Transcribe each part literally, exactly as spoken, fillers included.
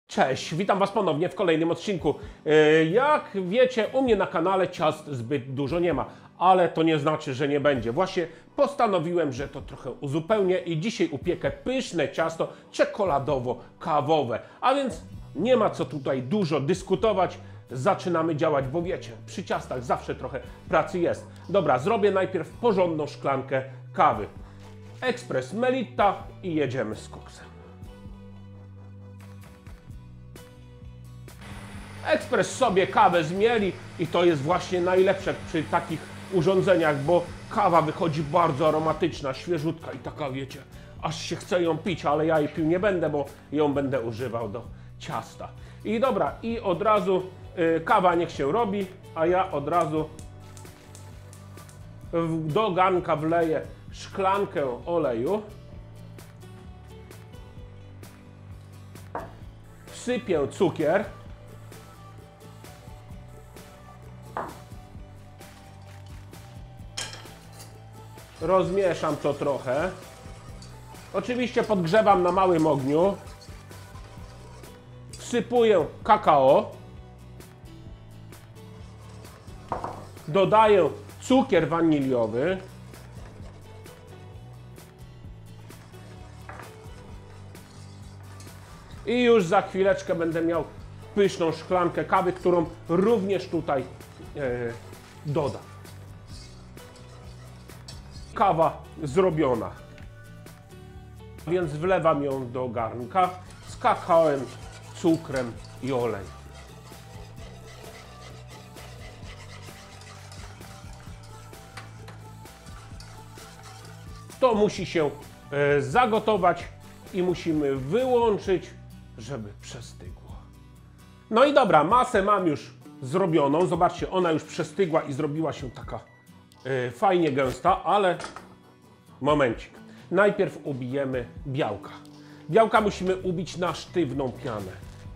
Cześć, witam Was ponownie w kolejnym odcinku. Jak wiecie, u mnie na kanale ciast zbyt dużo nie ma, ale to nie znaczy, że nie będzie. Właśnie postanowiłem, że to trochę uzupełnię i dzisiaj upiekę pyszne ciasto czekoladowo-kawowe. A więc nie ma co tutaj dużo dyskutować. Zaczynamy działać, bo wiecie, przy ciastach zawsze trochę pracy jest. Dobra, zrobię najpierw porządną szklankę kawy. Ekspres Melitta i jedziemy z koksem. Ekspres sobie kawę zmieli i to jest właśnie najlepsze przy takich urządzeniach, bo kawa wychodzi bardzo aromatyczna, świeżutka i taka, wiecie, aż się chce ją pić, ale ja jej pił nie będę, bo ją będę używał do ciasta. I dobra, i od razu y, kawa niech się robi, a ja od razu w, do garnka wleję szklankę oleju. Wsypię cukier. Rozmieszam to trochę. Oczywiście podgrzewam na małym ogniu. Wsypuję kakao. Dodaję cukier waniliowy. I już za chwileczkę będę miał pyszną szklankę kawy, którą również tutaj e, dodam. Kawa zrobiona, więc wlewam ją do garnka z kakałem, cukrem i olejem. To musi się e, zagotować i musimy wyłączyć, żeby przestygło. No i dobra, masę mam już zrobioną. Zobaczcie, ona już przestygła i zrobiła się taka Yy, fajnie gęsta, ale momencik. Najpierw ubijemy białka. Białka musimy ubić na sztywną pianę.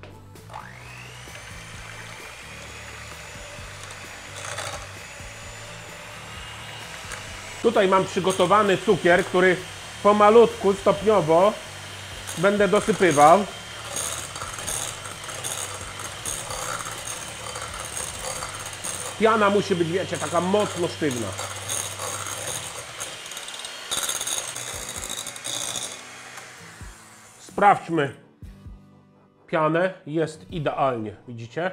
Tutaj mam przygotowany cukier, który pomalutku, stopniowo będę dosypywał. Piana musi być, wiecie, taka mocno sztywna. Sprawdźmy pianę. Jest idealnie, widzicie?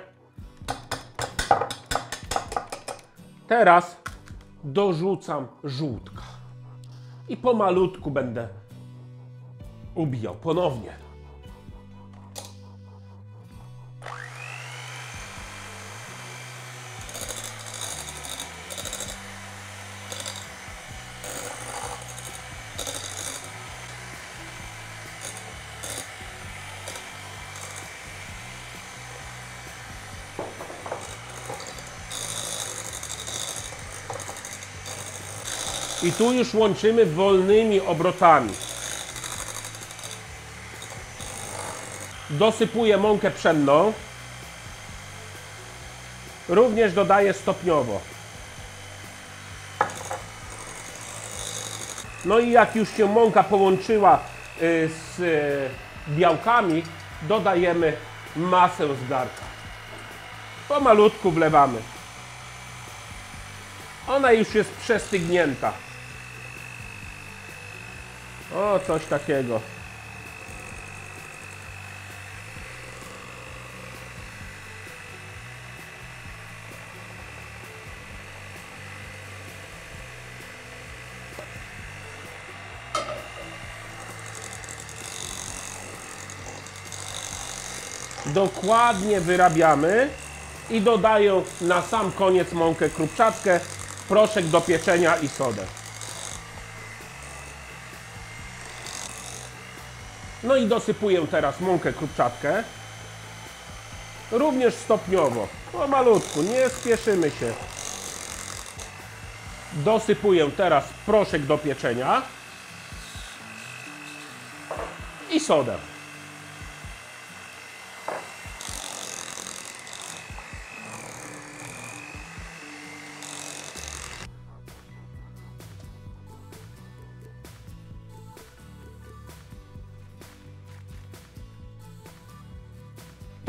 Teraz dorzucam żółtka. I pomalutku będę ubijał ponownie. I tu już łączymy wolnymi obrotami. Dosypuję mąkę pszenną. Również dodaję stopniowo. No i jak już się mąka połączyła z białkami, dodajemy masę z garnka. Pomalutku wlewamy. Ona już jest przestygnięta. O, coś takiego. Dokładnie wyrabiamy i dodaję na sam koniec mąkę krupczatkę, proszek do pieczenia i sodę. No i dosypuję teraz mąkę krupczatkę. Również stopniowo, pomalutku, nie spieszymy się. Dosypuję teraz proszek do pieczenia i sodę.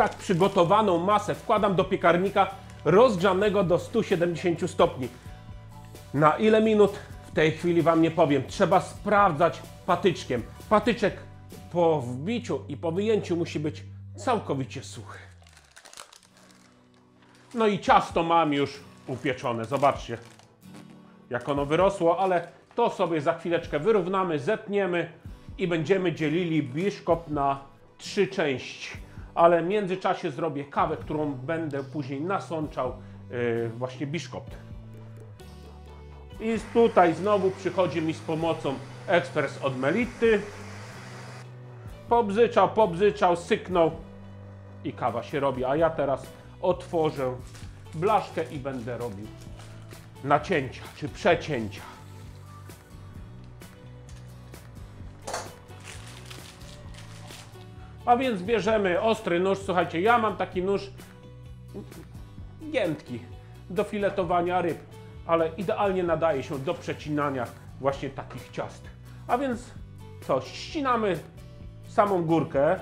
tak przygotowaną masę wkładam do piekarnika rozgrzanego do stu siedemdziesięciu stopni. Na ile minut? W tej chwili Wam nie powiem. Trzeba sprawdzać patyczkiem. Patyczek po wbiciu i po wyjęciu musi być całkowicie suchy. No i ciasto mam już upieczone. Zobaczcie, jak ono wyrosło, ale to sobie za chwileczkę wyrównamy, zetniemy i będziemy dzielili biszkopt na trzy części. Ale w międzyczasie zrobię kawę, którą będę później nasączał yy, właśnie biszkopt. I tutaj znowu przychodzi mi z pomocą ekspres od Melity. Pobzyczał, pobzyczał, syknął i kawa się robi. A ja teraz otworzę blaszkę i będę robił nacięcia czy przecięcia. A więc bierzemy ostry nóż. Słuchajcie, ja mam taki nóż giętki do filetowania ryb, ale idealnie nadaje się do przecinania właśnie takich ciast. A więc co, ścinamy samą górkę.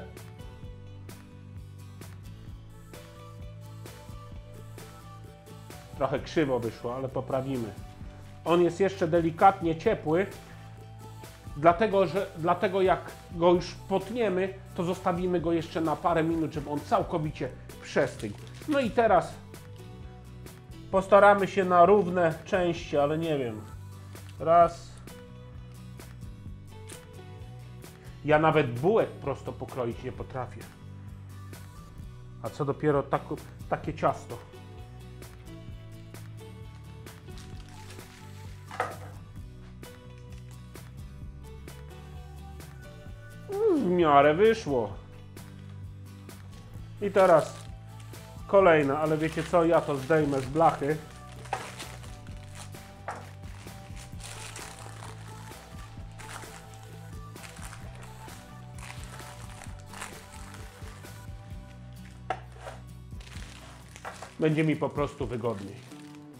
Trochę krzywo wyszło, ale poprawimy. On jest jeszcze delikatnie ciepły, dlatego, że, dlatego jak go już potniemy, to zostawimy go jeszcze na parę minut, żeby on całkowicie przestygł. No i teraz postaramy się na równe części, ale nie wiem. Raz. Ja nawet bułek prosto pokroić nie potrafię. A co dopiero tak, takie ciasto. W miarę wyszło. I teraz kolejne, ale wiecie co, ja to zdejmę z blachy. Będzie mi po prostu wygodniej.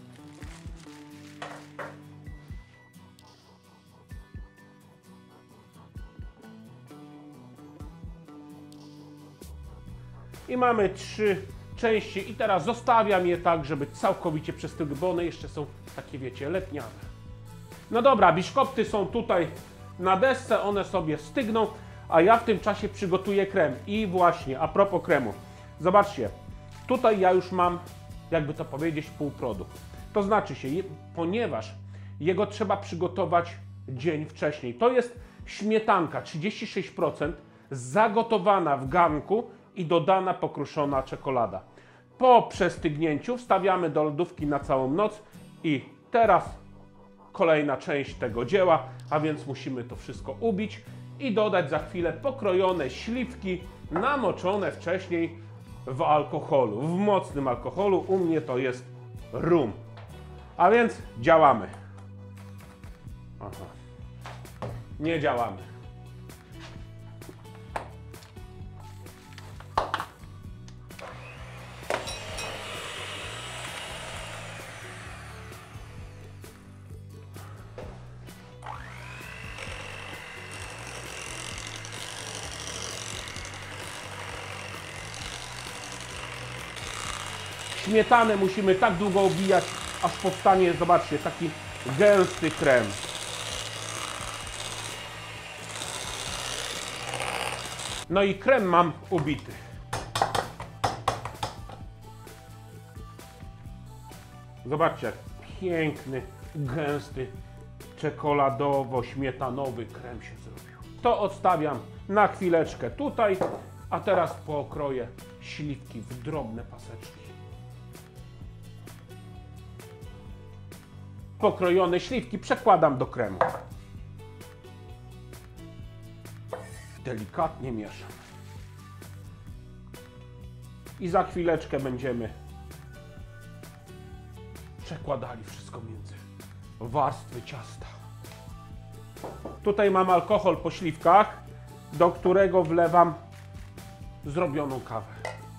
I mamy trzy części i teraz zostawiam je tak, żeby całkowicie przestygły, bo one jeszcze są takie, wiecie, letniane. No dobra, biszkopty są tutaj na desce, one sobie stygną, a ja w tym czasie przygotuję krem. I właśnie, a propos kremu, zobaczcie, tutaj ja już mam, jakby to powiedzieć, półprodukt. To znaczy się, ponieważ jego trzeba przygotować dzień wcześniej. To jest śmietanka trzydzieści sześć procent zagotowana w garnku i dodana pokruszona czekolada. Po przestygnięciu wstawiamy do lodówki na całą noc i teraz kolejna część tego dzieła, a więc musimy to wszystko ubić i dodać za chwilę pokrojone śliwki namoczone wcześniej w alkoholu, w mocnym alkoholu. U mnie to jest rum. A więc działamy. Aha. Nie działamy. Śmietanę musimy tak długo obijać, aż powstanie, zobaczcie, taki gęsty krem. No i krem mam ubity. Zobaczcie, jak piękny, gęsty, czekoladowo-śmietanowy krem się zrobił. To odstawiam na chwileczkę tutaj, a teraz pokroję śliwki w drobne paseczki. Pokrojone śliwki przekładam do kremu. Delikatnie mieszam. I za chwileczkę będziemy przekładali wszystko między warstwy ciasta. Tutaj mam alkohol po śliwkach, do którego wlewam zrobioną kawę.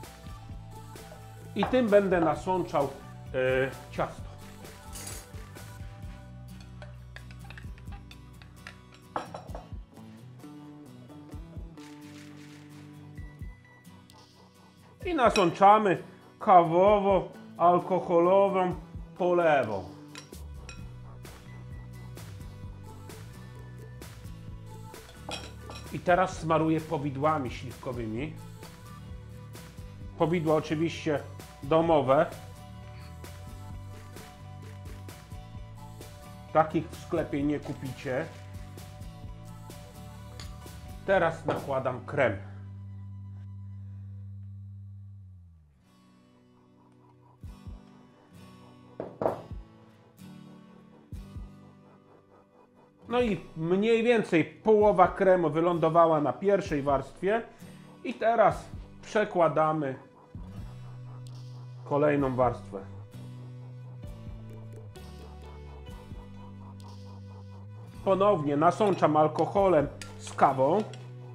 I tym będę nasączał yy, ciasto. I nasączamy kawowo-alkoholową polewą. I teraz smaruję powidłami śliwkowymi. Powidła oczywiście domowe. Takich w sklepie nie kupicie. Teraz nakładam krem. No i mniej więcej połowa kremu wylądowała na pierwszej warstwie. I teraz przekładamy kolejną warstwę. Ponownie nasączam alkoholem z kawą.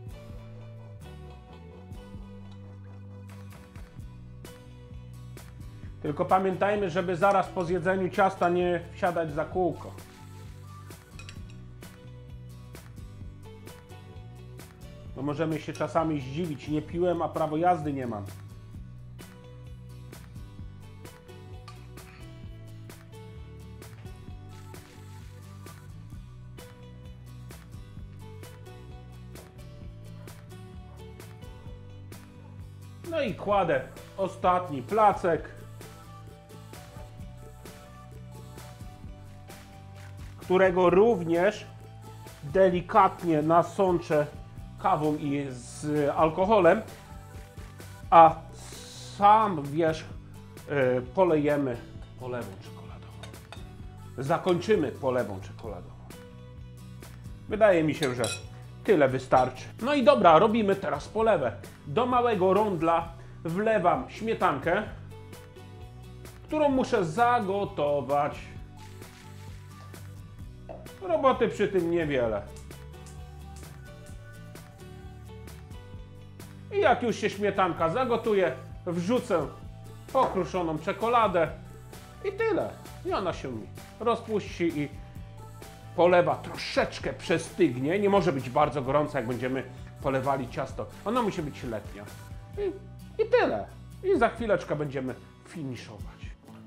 Tylko pamiętajmy, żeby zaraz po zjedzeniu ciasta nie wsiadać za kółko. Bo możemy się czasami zdziwić. Nie piłem, a prawo jazdy nie mam. No i kładę ostatni placek, którego również delikatnie nasączę kawą i z alkoholem, a sam wierzch yy, polejemy polewą czekoladową. Zakończymy polewą czekoladową. Wydaje mi się, że tyle wystarczy. No i dobra, robimy teraz polewę. Do małego rondla wlewam śmietankę, którą muszę zagotować. Roboty przy tym niewiele. I jak już się śmietanka zagotuje, wrzucę pokruszoną czekoladę i tyle. I ona się mi rozpuści i polewa troszeczkę przestygnie. Nie może być bardzo gorąca, jak będziemy polewali ciasto. Ona musi być letnia. I, i tyle. I za chwileczkę będziemy finiszować.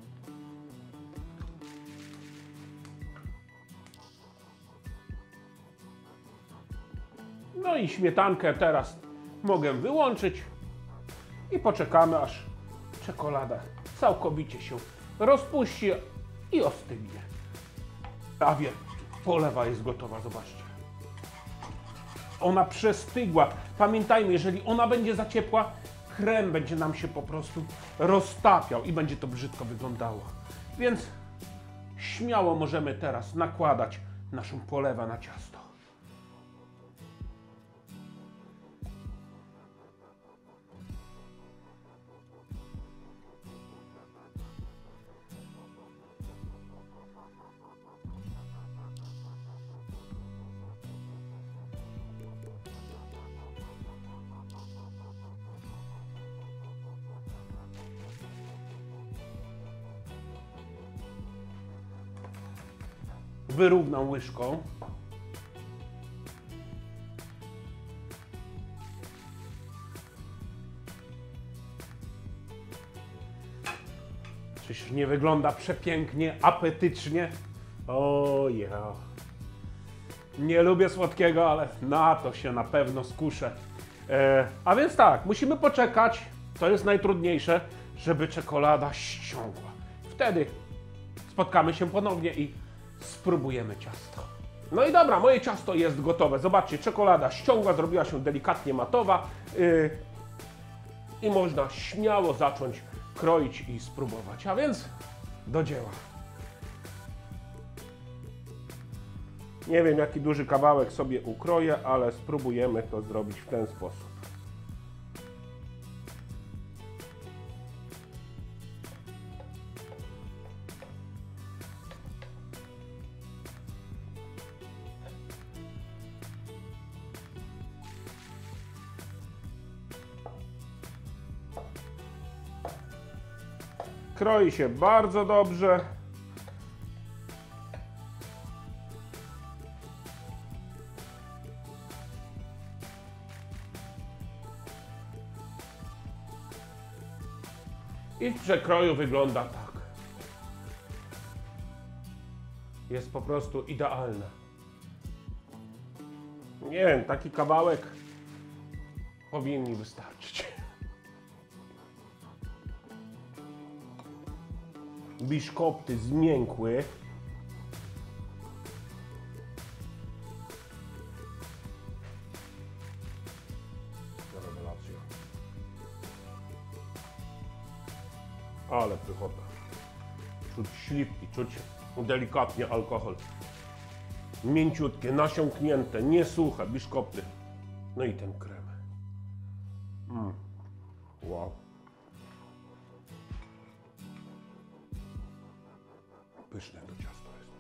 No i śmietankę teraz mogę wyłączyć i poczekamy, aż czekolada całkowicie się rozpuści i ostygnie. A więc polewa jest gotowa, zobaczcie. Ona przestygła. Pamiętajmy, jeżeli ona będzie za ciepła, krem będzie nam się po prostu roztapiał i będzie to brzydko wyglądało. Więc śmiało możemy teraz nakładać naszą polewę na ciasto. Wyrównam łyżką. Czyż nie wygląda przepięknie, apetycznie? O ja. Nie lubię słodkiego, ale na to się na pewno skuszę. E, a więc tak, musimy poczekać, to jest najtrudniejsze, żeby czekolada ściągła. Wtedy spotkamy się ponownie i spróbujemy ciasto. No i dobra, moje ciasto jest gotowe. Zobaczcie, czekolada ściągła, zrobiła się delikatnie matowa yy, i można śmiało zacząć kroić i spróbować. A więc do dzieła. Nie wiem, jaki duży kawałek sobie ukroję, ale spróbujemy to zrobić w ten sposób. Kroi się bardzo dobrze. I w przekroju wygląda tak. Jest po prostu idealne. Nie wiem, taki kawałek powinien mi wystarczyć. Biszkopty zmiękły. Rewelacja. Ale pychota. Czuć śliwki, czuć delikatnie alkohol. Mięciutkie, nasiąknięte, niesuche biszkopty. No i ten krem. Mm. Wow. Pyszne to ciasto jest.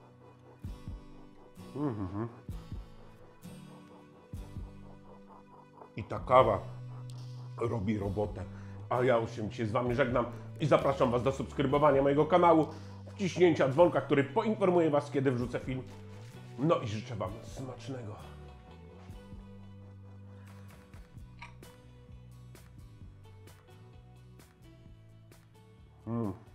Mm-hmm. I ta kawa robi robotę. A ja już się dzisiaj z Wami żegnam i zapraszam Was do subskrybowania mojego kanału, wciśnięcia dzwonka, który poinformuje Was, kiedy wrzucę film. No i życzę Wam smacznego. Mm.